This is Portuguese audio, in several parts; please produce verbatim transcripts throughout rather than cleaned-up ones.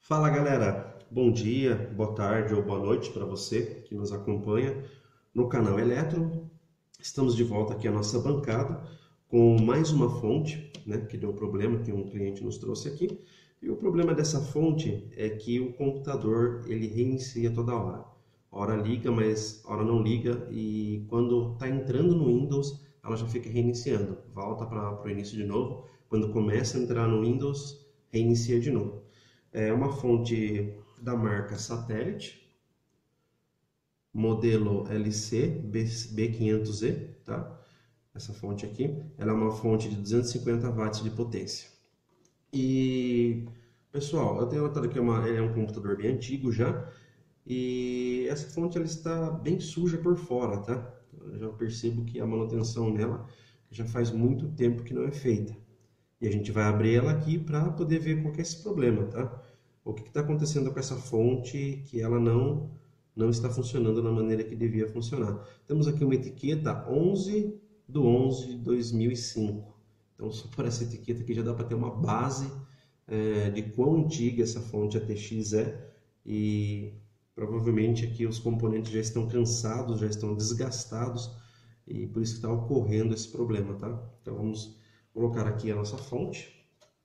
Fala galera, bom dia, boa tarde ou boa noite para você que nos acompanha no canal Eletro. Estamos de volta aqui à nossa bancada com mais uma fonte, né, que deu problema, que um cliente nos trouxe aqui. E o problema dessa fonte é que o computador ele reinicia toda hora. A hora liga, mas a hora não liga, e quando está entrando no Windows, ela já fica reiniciando. Volta para o início de novo. Quando começa a entrar no Windows, reinicia de novo. É uma fonte da marca Satellite, modelo L C B quinhentos E, tá? Essa fonte aqui, ela é uma fonte de duzentos e cinquenta watts de potência. E, pessoal, eu tenho notado que é, uma, é um computador bem antigo já, e essa fonte ela está bem suja por fora, tá? Eu já percebo que a manutenção nela já faz muito tempo que não é feita. E a gente vai abrir ela aqui para poder ver qual que é esse problema, tá? O que está acontecendo com essa fonte que ela não, não está funcionando da maneira que devia funcionar. Temos aqui uma etiqueta onze de onze de dois mil e cinco. Então, só por essa etiqueta aqui já dá para ter uma base é, de quão antiga essa fonte A T X é. E provavelmente aqui os componentes já estão cansados, já estão desgastados. E por isso que está ocorrendo esse problema, tá? Então, vamos colocar aqui a nossa fonte.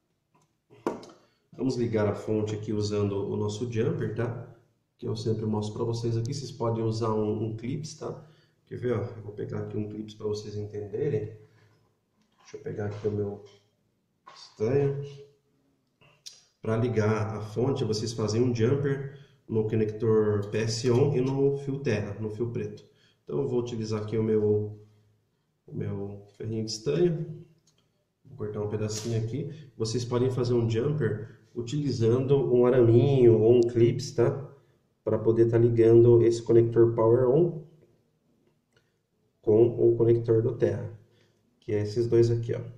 Vamos ligar a fonte aqui usando o nosso jumper, tá? Que eu sempre mostro para vocês aqui. Vocês podem usar um, um clips, tá? Quer ver, ó? Eu vou pegar aqui um clips para vocês entenderem. Deixa eu pegar aqui o meu estanho. Para ligar a fonte, vocês fazem um jumper no conector P S on e no fio terra, no fio preto. Então eu vou utilizar aqui o meu, o meu ferrinho de estanho. Vou cortar um pedacinho aqui. Vocês podem fazer um jumper utilizando um araminho ou um clips, tá? Para poder estar tá ligando esse conector Power On com o conector do Terra, que é esses dois aqui, ó.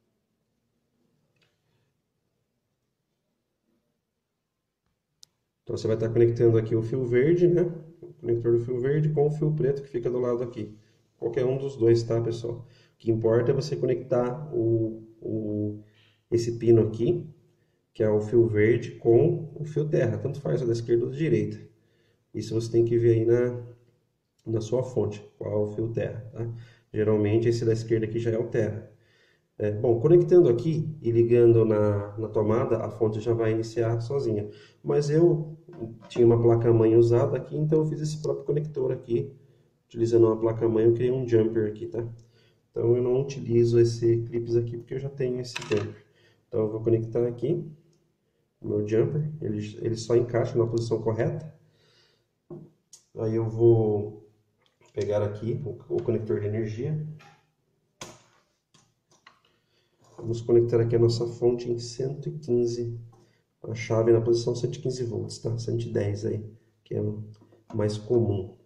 Então você vai estar tá conectando aqui o fio verde, né? O conector do fio verde com o fio preto que fica do lado aqui. Qualquer um dos dois, tá, pessoal? O que importa é você conectar o, o, esse pino aqui, que é o fio verde, com o fio terra. Tanto faz o da esquerda ou da direita. Isso você tem que ver aí na, na sua fonte, qual é o fio terra, tá? Geralmente esse da esquerda aqui já é o terra. É, bom, conectando aqui e ligando na, na tomada, a fonte já vai iniciar sozinha. Mas eu tinha uma placa-mãe usada aqui, então eu fiz esse próprio conector aqui. Utilizando uma placa-mãe, eu criei um jumper aqui, tá? Então eu não utilizo esse clips aqui porque eu já tenho esse jumper. Então eu vou conectar aqui o meu jumper, ele, ele só encaixa na posição correta. Aí eu vou pegar aqui o, o conector de energia. Vamos conectar aqui a nossa fonte em cento e quinze, a chave na posição cento e quinze volts, tá? cento e dez aí, que é o mais comum.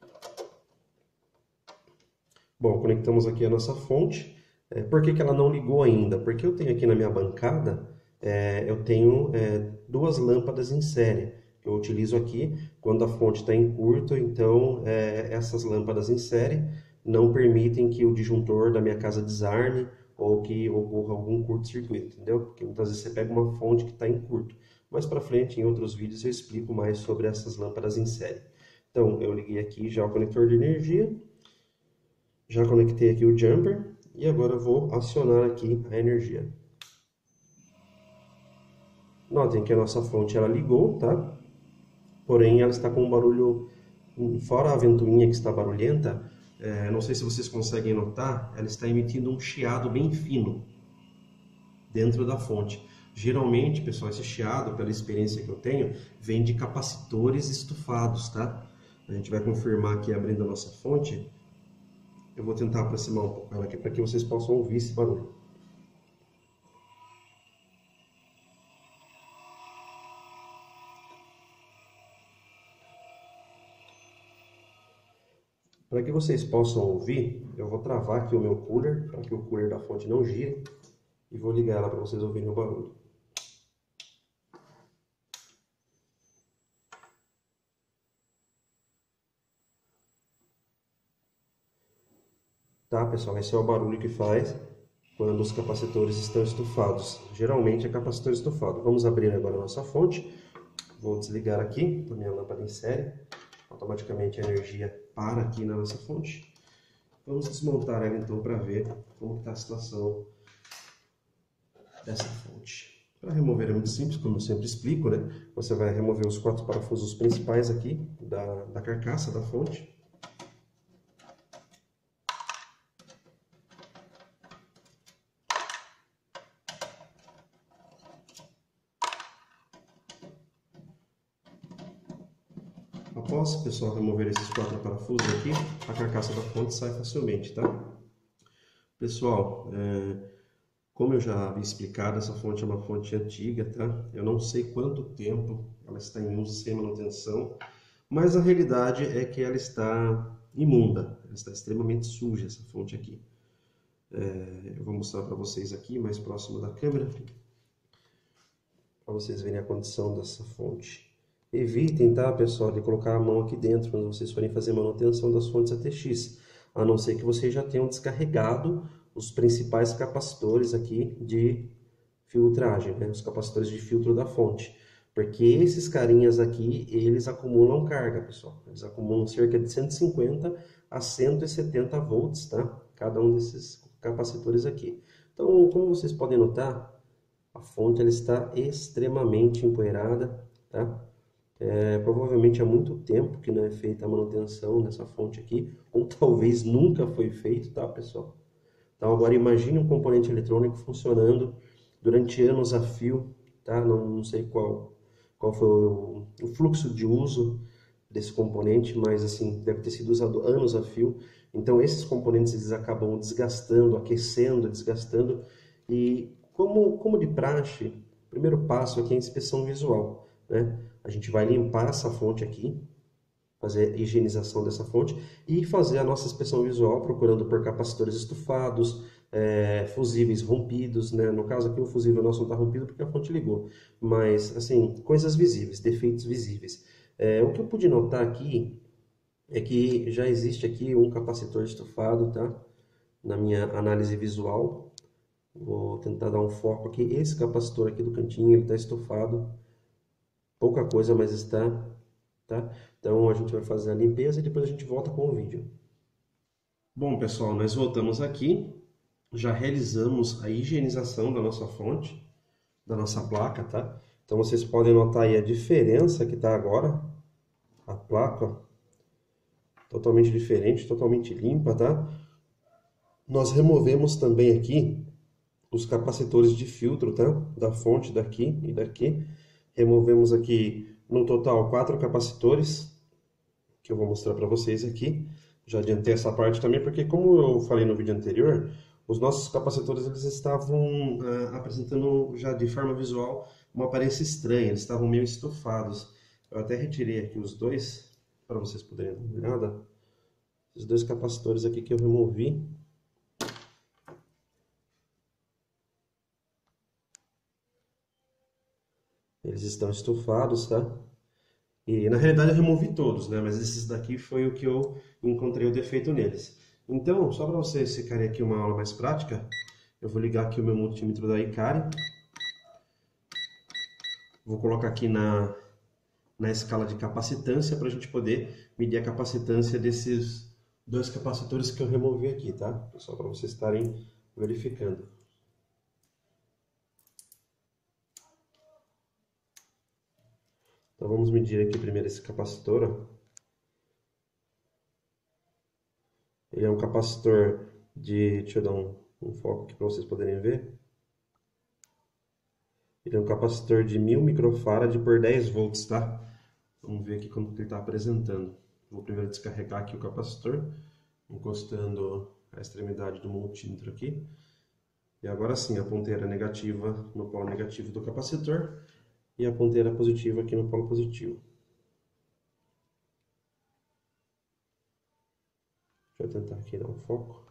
Bom, conectamos aqui a nossa fonte. É, por que que ela não ligou ainda? Porque eu tenho aqui na minha bancada, é, eu tenho é, duas lâmpadas em série, que eu utilizo aqui quando a fonte está em curto. Então, é, essas lâmpadas em série não permitem que o disjuntor da minha casa desarme ou que ocorra algum curto-circuito, entendeu? Porque muitas vezes você pega uma fonte que está em curto. Mais para frente, em outros vídeos, eu explico mais sobre essas lâmpadas em série. Então, eu liguei aqui já o conector de energia. Já conectei aqui o jumper e agora eu vou acionar aqui a energia. Notem que a nossa fonte ela ligou, tá? Porém ela está com um barulho, fora a ventoinha que está barulhenta, é, não sei se vocês conseguem notar, ela está emitindo um chiado bem fino dentro da fonte. Geralmente, pessoal, esse chiado, pela experiência que eu tenho, vem de capacitores estufados, tá? A gente vai confirmar aqui abrindo a nossa fonte. Eu vou tentar aproximar um pouco ela aqui para que vocês possam ouvir esse barulho. Para que vocês possam ouvir, eu vou travar aqui o meu cooler, para que o cooler da fonte não gire, e vou ligar ela para vocês ouvirem o barulho. Tá, pessoal? Esse é o barulho que faz quando os capacitores estão estufados. Geralmente é capacitor estufado. Vamos abrir agora a nossa fonte. Vou desligar aqui a minha lâmpada em série. Automaticamente a energia para aqui na nossa fonte. Vamos desmontar ela então para ver como está a situação dessa fonte. Para remover é muito simples, como eu sempre explico, né? Você vai remover os quatro parafusos principais aqui da, da carcaça da fonte. Após, pessoal, remover esses quatro parafusos aqui, a carcaça da fonte sai facilmente, tá? Pessoal, é, como eu já havia explicado, essa fonte é uma fonte antiga, tá? Eu não sei quanto tempo ela está em uso sem manutenção, mas a realidade é que ela está imunda, ela está extremamente suja, essa fonte aqui. É, eu vou mostrar para vocês aqui, mais próximo da câmera, para vocês verem a condição dessa fonte. Evitem, tá, pessoal, de colocar a mão aqui dentro quando vocês forem fazer manutenção das fontes A T X, a não ser que vocês já tenham descarregado os principais capacitores aqui de filtragem, né, os capacitores de filtro da fonte, porque esses carinhas aqui, eles acumulam carga, pessoal, eles acumulam cerca de cento e cinquenta a cento e setenta volts, tá, cada um desses capacitores aqui. Então, como vocês podem notar, a fonte ela está extremamente empoeirada, tá? É, provavelmente há muito tempo que não é feita a manutenção nessa fonte aqui, ou talvez nunca foi feito, tá, pessoal? Então agora imagine um componente eletrônico funcionando durante anos a fio, tá? Não, não sei qual, qual foi o, o fluxo de uso desse componente, mas assim, deve ter sido usado anos a fio. Então esses componentes eles acabam desgastando, aquecendo, desgastando, e como, como de praxe, o primeiro passo aqui é a inspeção visual, né? A gente vai limpar essa fonte aqui, fazer a higienização dessa fonte e fazer a nossa inspeção visual procurando por capacitores estufados, é, fusíveis rompidos, né? No caso aqui o fusível nosso não está rompido porque a fonte ligou, mas assim, coisas visíveis, defeitos visíveis. É, o que eu pude notar aqui é que já existe aqui um capacitor estufado, tá? Na minha análise visual, vou tentar dar um foco aqui, esse capacitor aqui do cantinho, ele está estufado. Pouca coisa, mas está, tá? Então a gente vai fazer a limpeza e depois a gente volta com o vídeo. Bom, pessoal, nós voltamos aqui. Já realizamos a higienização da nossa fonte, da nossa placa, tá? Então vocês podem notar aí a diferença que está agora. A placa, ó, totalmente diferente, totalmente limpa, tá? Nós removemos também aqui os capacitores de filtro, tá? Da fonte daqui e daqui. Removemos aqui, no total, quatro capacitores, que eu vou mostrar para vocês aqui. Já adiantei essa parte também, porque como eu falei no vídeo anterior, os nossos capacitores eles estavam uh, apresentando já de forma visual uma aparência estranha, eles estavam meio estufados. Eu até retirei aqui os dois, para vocês poderem dar uma olhada. Os dois capacitores aqui que eu removi. Eles estão estufados, tá? E na realidade eu removi todos, né? Mas esses daqui foi o que eu encontrei o defeito neles. Então, só para vocês ficarem aqui uma aula mais prática, eu vou ligar aqui o meu multímetro da Icari. Vou colocar aqui na, na escala de capacitância para a gente poder medir a capacitância desses dois capacitores que eu removi aqui, tá? Só para vocês estarem verificando. Então vamos medir aqui primeiro esse capacitor, ó. Ele é um capacitor de... deixa eu dar um, um foco aqui para vocês poderem ver. Ele é um capacitor de mil microfarad por dez volts, tá? Vamos ver aqui como que ele está apresentando. Vou primeiro descarregar aqui o capacitor, encostando a extremidade do multímetro aqui. E agora sim, a ponteira negativa no polo negativo do capacitor e a ponteira positiva aqui no polo positivo. Deixa eu tentar aqui dar um foco.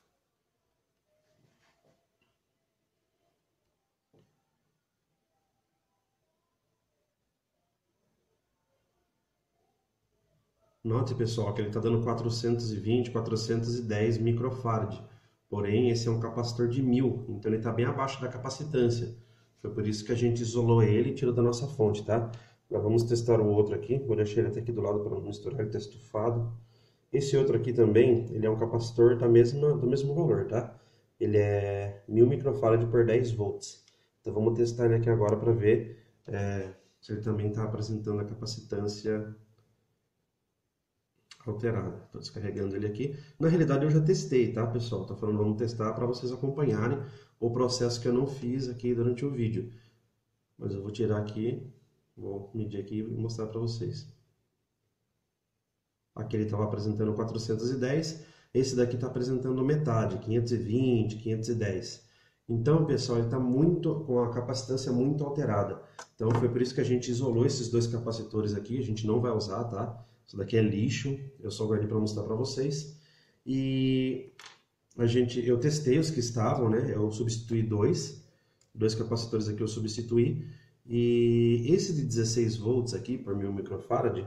Note, pessoal, que ele está dando quatrocentos e vinte, quatrocentos e dez microfarad. Porém, esse é um capacitor de mil, então ele está bem abaixo da capacitância. Foi por isso que a gente isolou ele e tirou da nossa fonte, tá? Nós vamos testar o outro aqui, vou deixar ele até aqui do lado para não misturar, ele está estufado. Esse outro aqui também, ele é um capacitor da mesma, do mesmo valor, tá? Ele é mil microfarad por dez volts. Então vamos testar ele aqui agora para ver é, se ele também está apresentando a capacitância alterada. Estou descarregando ele aqui. Na realidade eu já testei, tá, pessoal? Estou falando vamos testar para vocês acompanharem o processo que eu não fiz aqui durante o vídeo. Mas eu vou tirar aqui, vou medir aqui e mostrar para vocês. Aqui ele estava apresentando quatrocentos e dez, esse daqui está apresentando metade, quinhentos e vinte, quinhentos e dez. Então, pessoal, ele está muito com a capacitância muito alterada. Então, foi por isso que a gente isolou esses dois capacitores aqui, a gente não vai usar, tá? Isso daqui é lixo, eu só guardei para mostrar para vocês. E a gente, eu testei os que estavam, né? Eu substituí dois, dois capacitores aqui eu substituí. E esse de dezesseis volts aqui, por mil microfarad,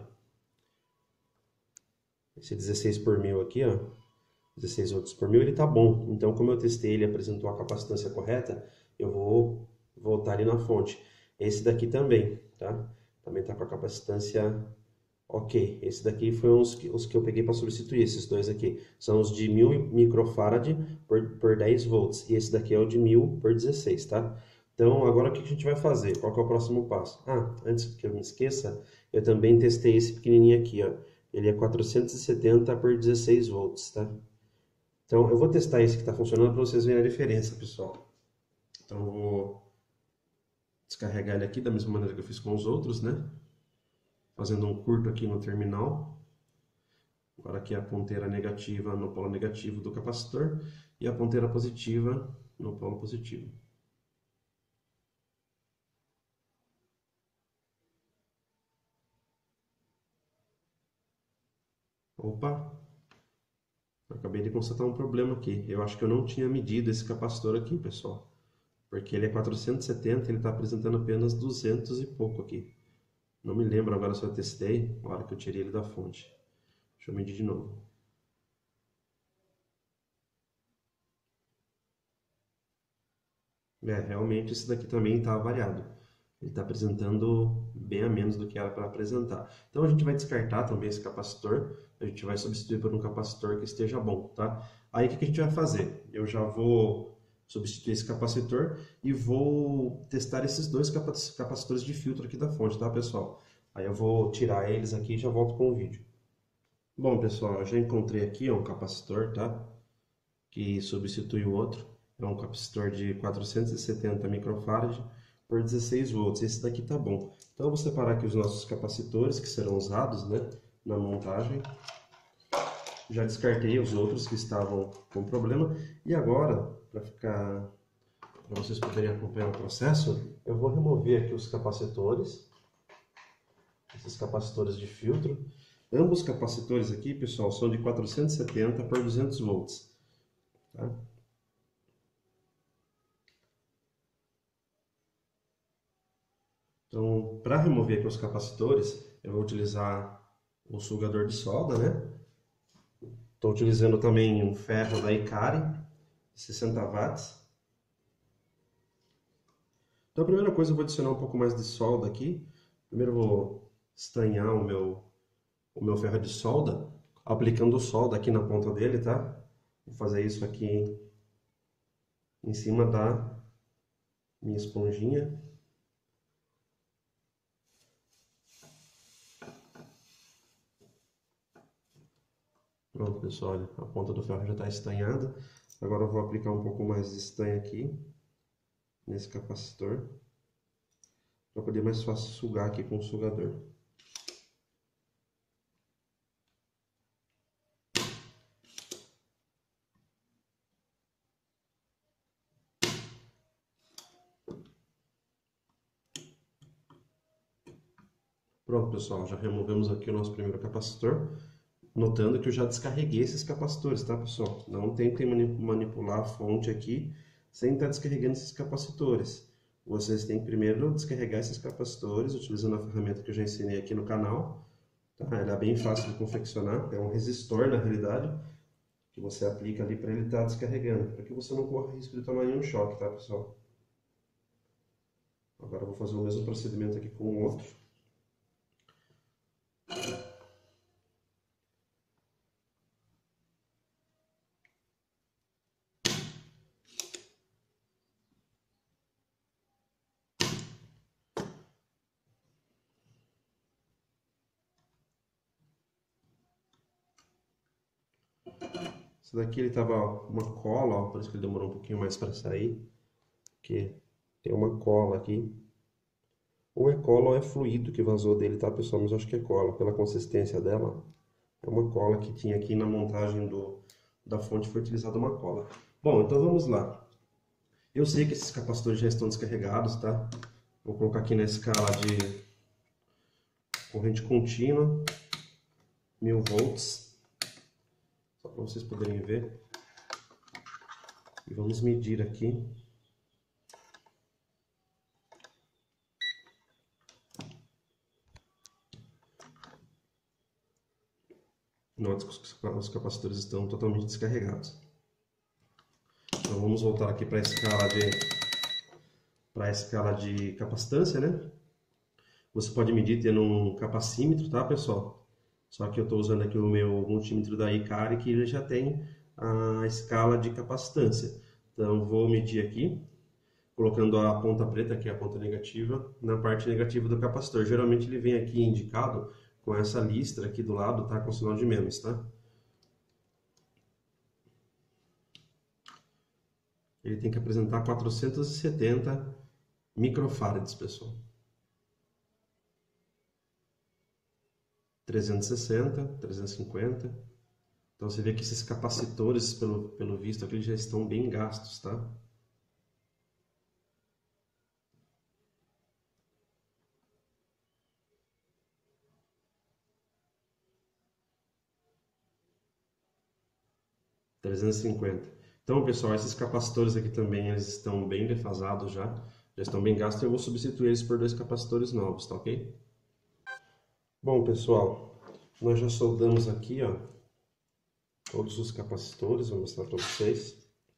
esse dezesseis por mil aqui, ó, dezesseis volts por mil, ele tá bom. Então, como eu testei, ele apresentou a capacitância correta, eu vou voltar ali na fonte. Esse daqui também, tá? Também tá com a capacitância ok. Esse daqui foi os que, os que eu peguei para substituir, esses dois aqui. São os de mil microfarad por, por dez volts. E esse daqui é o de mil por dezesseis, tá? Então, agora o que a gente vai fazer? Qual que é o próximo passo? Ah, antes que eu me esqueça, eu também testei esse pequenininho aqui, ó. Ele é quatrocentos e setenta por dezesseis volts, tá? Então, eu vou testar esse que está funcionando para vocês verem a diferença, pessoal. Então, eu vou descarregar ele aqui da mesma maneira que eu fiz com os outros, né? Fazendo um curto aqui no terminal. Agora aqui é a ponteira negativa no polo negativo do capacitor e a ponteira positiva no polo positivo. Opa! Acabei de constatar um problema aqui. Eu acho que eu não tinha medido esse capacitor aqui, pessoal. Porque ele é quatrocentos e setenta, ele está apresentando apenas duzentos e pouco aqui. Não me lembro agora se eu testei, na hora que eu tirei ele da fonte. Deixa eu medir de novo. É, realmente esse daqui também está variado. Ele está apresentando bem a menos do que era para apresentar. Então a gente vai descartar também esse capacitor. A gente vai substituir por um capacitor que esteja bom, tá? Aí o que a gente vai fazer? Eu já vou substituir esse capacitor e vou testar esses dois capacitores de filtro aqui da fonte, tá, pessoal? Aí eu vou tirar eles aqui e já volto com o vídeo. Bom, pessoal, eu já encontrei aqui ó, um capacitor, tá? Que substitui o outro. É um capacitor de quatrocentos e setenta microfarad por dezesseis volts. Esse daqui tá bom. Então eu vou separar aqui os nossos capacitores que serão usados, né, na montagem. Já descartei os outros que estavam com problema e agora, para ficar para vocês poderem acompanhar o processo, eu vou remover aqui os capacitores, esses capacitores de filtro. Ambos os capacitores aqui, pessoal, são de quatrocentos e setenta por duzentos volts, tá? Então, para remover aqui os capacitores, eu vou utilizar o sugador de solda, né? Estou utilizando também um ferro da Ikari, sessenta watts. Então, a primeira coisa, eu vou adicionar um pouco mais de solda aqui. Primeiro, eu vou estanhar o meu, o meu ferro de solda, aplicando solda aqui na ponta dele, tá? Vou fazer isso aqui em cima da minha esponjinha. Pronto, pessoal, olha, a ponta do ferro já está estanhada. Agora eu vou aplicar um pouco mais de estanho aqui, nesse capacitor, para poder mais fácil sugar aqui com o sugador. Pronto, pessoal, já removemos aqui o nosso primeiro capacitor. Notando que eu já descarreguei esses capacitores, tá, pessoal? Não tentem manipular a fonte aqui sem estar descarregando esses capacitores. Vocês têm que primeiro descarregar esses capacitores utilizando a ferramenta que eu já ensinei aqui no canal. Tá? Ela é bem fácil de confeccionar, é um resistor na realidade, que você aplica ali para ele estar descarregando, para que você não corra risco de tomar nenhum choque, tá, pessoal? Agora eu vou fazer o mesmo procedimento aqui com o outro. Esse daqui ele tava uma cola, ó, por isso que ele demorou um pouquinho mais para sair, porque tem uma cola aqui. Ou é cola ou é fluido que vazou dele, tá, pessoal? Mas eu acho que é cola, pela consistência dela. É uma cola que tinha aqui na montagem do, da fonte, foi utilizada uma cola. Bom, então vamos lá. Eu sei que esses capacitores já estão descarregados, tá? Vou colocar aqui na escala de corrente contínua, mil volts, só para vocês poderem ver. E vamos medir aqui. Note que os capacitores estão totalmente descarregados. Então vamos voltar aqui para a escala de para a escala de capacitância, né? Você pode medir tendo um capacímetro, tá, pessoal? Só que eu estou usando aqui o meu multímetro da Icari, que ele já tem a escala de capacitância. Então vou medir aqui, colocando a ponta preta, que é a ponta negativa, na parte negativa do capacitor. Geralmente ele vem aqui indicado com essa listra aqui do lado, tá? Com o sinal de menos, tá? Ele tem que apresentar quatrocentos e setenta microfarads, pessoal. trezentos e sessenta, trezentos e cinquenta. Então você vê que esses capacitores, pelo, pelo visto aqui, já estão bem gastos, tá? trezentos e cinquenta. Então, pessoal, esses capacitores aqui também, eles estão bem defasados já, já estão bem gastos, e eu vou substituir eles por dois capacitores novos, tá ok? Bom, pessoal, nós já soldamos aqui, ó, todos os capacitores, vou mostrar para vocês.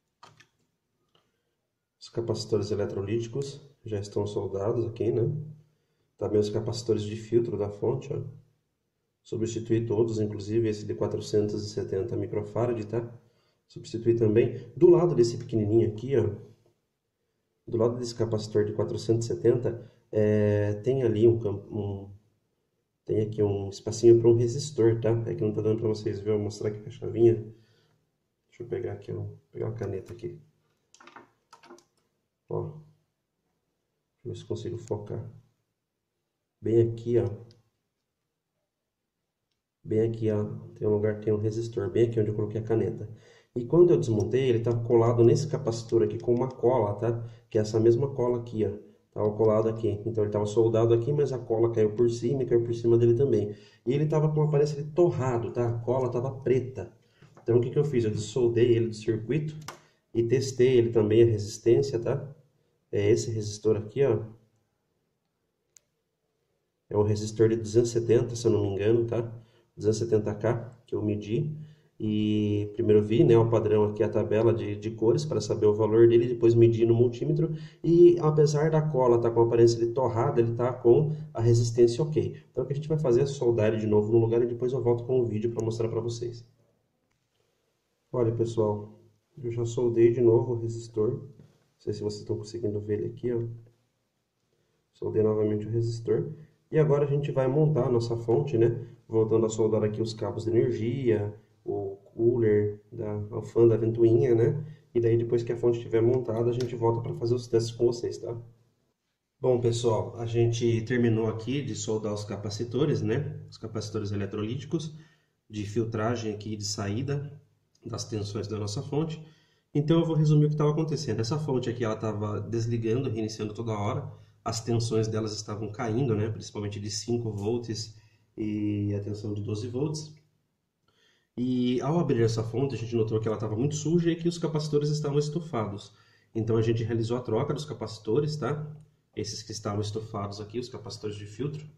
Os capacitores eletrolíticos já estão soldados aqui, né? Também os capacitores de filtro da fonte, ó. Substituí todos, inclusive esse de quatrocentos e setenta microfarad, tá? Substituir também. Do lado desse pequenininho aqui, ó, do lado desse capacitor de quatrocentos e setenta, é, tem ali um, um, tem aqui um espacinho para um resistor, tá? É que não tá dando para vocês verem, vou mostrar aqui com a chavinha. Deixa eu pegar aqui, ó, pegar uma caneta aqui. Ó, deixa eu ver se consigo focar. Bem aqui, ó. Bem aqui, ó, tem um lugar que tem um resistor, bem aqui onde eu coloquei a caneta. E quando eu desmontei, ele estava colado nesse capacitor aqui com uma cola, tá? Que é essa mesma cola aqui, ó. Tava colado aqui. Então ele estava soldado aqui, mas a cola caiu por cima e caiu por cima dele também. E ele estava com uma aparência de torrado, tá? A cola estava preta. Então o que que eu fiz? Eu dessoldei ele do circuito e testei ele também, a resistência, tá? É esse resistor aqui, ó. É um resistor de duzentos e setenta, se eu não me engano, tá? duzentos e setenta K que eu medi. E primeiro vi, né, o padrão aqui, a tabela de, de cores para saber o valor dele, depois medi no multímetro. E apesar da cola estar tá com a aparência de torrada, ele está com a resistência ok. Então o que a gente vai fazer é soldar ele de novo no lugar e depois eu volto com o vídeo para mostrar para vocês. Olha, pessoal, eu já soldei de novo o resistor. Não sei se vocês estão conseguindo ver ele aqui, ó. Soldei novamente o resistor. E agora a gente vai montar a nossa fonte, né? Voltando a soldar aqui os cabos de energia, o cooler, da, o fã da ventoinha, né? E daí depois que a fonte estiver montada, a gente volta para fazer os testes com vocês, tá? Bom, pessoal, a gente terminou aqui de soldar os capacitores, né? Os capacitores eletrolíticos de filtragem aqui de saída das tensões da nossa fonte. Então eu vou resumir o que estava acontecendo. Essa fonte aqui, ela estava desligando, reiniciando toda hora. As tensões delas estavam caindo, né? Principalmente de cinco volts e a tensão de doze volts. E ao abrir essa fonte, a gente notou que ela estava muito suja e que os capacitores estavam estufados. Então a gente realizou a troca dos capacitores, tá? Esses que estavam estufados aqui, os capacitores de filtro.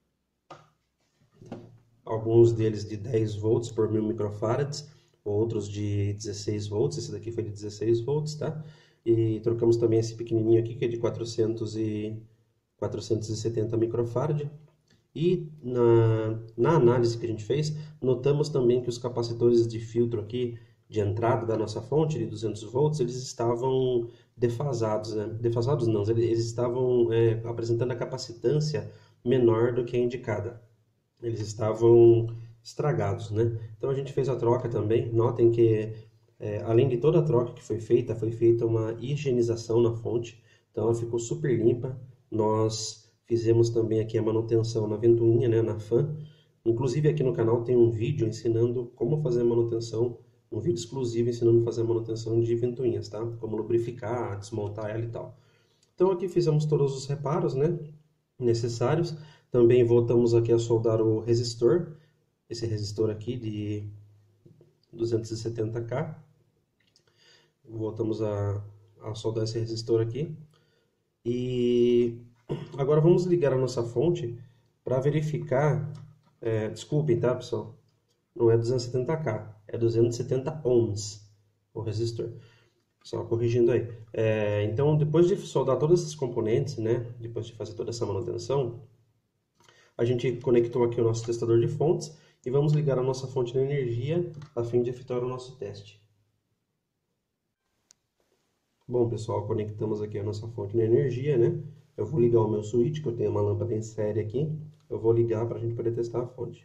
Alguns deles de dez volts por mil microfarads, outros de dezesseis volts, esse daqui foi de dezesseis volts, tá? E trocamos também esse pequenininho aqui, que é de quatrocentos e setenta microfarad. E na, na análise que a gente fez, notamos também que os capacitores de filtro aqui, de entrada da nossa fonte, de duzentos volts, eles estavam defasados, né? Defasados não, eles estavam é, apresentando a capacitância menor do que a indicada. Eles estavam estragados, né? Então a gente fez a troca também. Notem que é, além de toda a troca que foi feita, foi feita uma higienização na fonte, então ela ficou super limpa. Nós fizemos também aqui a manutenção na ventoinha, né, na fan. Inclusive aqui no canal tem um vídeo ensinando como fazer a manutenção, um vídeo exclusivo ensinando a fazer a manutenção de ventoinhas, tá? Como lubrificar, desmontar ela e tal. Então aqui fizemos todos os reparos, né, necessários. Também voltamos aqui a soldar o resistor, esse resistor aqui de duzentos e setenta K. Voltamos a, a soldar esse resistor aqui. E agora vamos ligar a nossa fonte para verificar, é, desculpem, tá, pessoal? Não é duzentos e setenta K, é duzentos e setenta ohms o resistor. Só corrigindo aí. É, então, depois de soldar todos esses componentes, né, depois de fazer toda essa manutenção, a gente conectou aqui o nosso testador de fontes e vamos ligar a nossa fonte de energia a fim de efetuar o nosso teste. Bom, pessoal, conectamos aqui a nossa fonte de energia, né? Eu vou ligar o meu switch, que eu tenho uma lâmpada em série aqui. Eu vou ligar para a gente poder testar a fonte.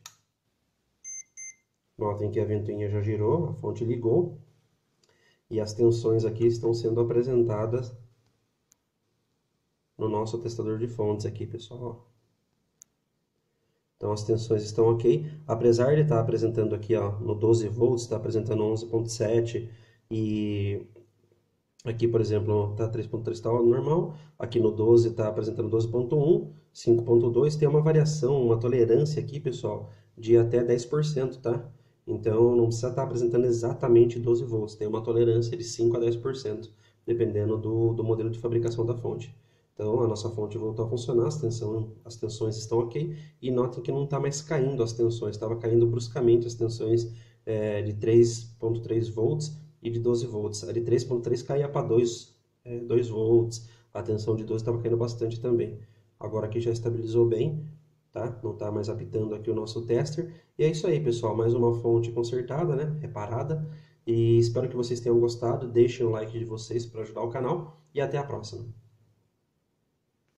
Notem que a ventoinha já girou, a fonte ligou. E as tensões aqui estão sendo apresentadas no nosso testador de fontes aqui, pessoal. Então as tensões estão ok. Apesar de estar apresentando aqui, ó, no doze volts, está apresentando onze ponto sete e... Aqui, por exemplo, está três ponto três, está normal. Aqui no doze está apresentando doze ponto um, cinco ponto dois. Tem uma variação, uma tolerância aqui, pessoal, de até dez por cento, tá? Então, não precisa estar apresentando exatamente doze volts. Tem uma tolerância de cinco a dez por cento, dependendo do, do modelo de fabricação da fonte. Então, a nossa fonte voltou a funcionar, as, tensão, as tensões estão ok. E notem que não está mais caindo as tensões, estava caindo bruscamente as tensões é, de três ponto três volts e de doze volts. A de três ponto três caía para dois, é, dois volts, a tensão de doze estava caindo bastante também. Agora aqui já estabilizou bem, tá? Não está mais apitando aqui o nosso tester. E é isso aí, pessoal, mais uma fonte consertada, né? Reparada. E espero que vocês tenham gostado. Deixem o like de vocês para ajudar o canal e até a próxima.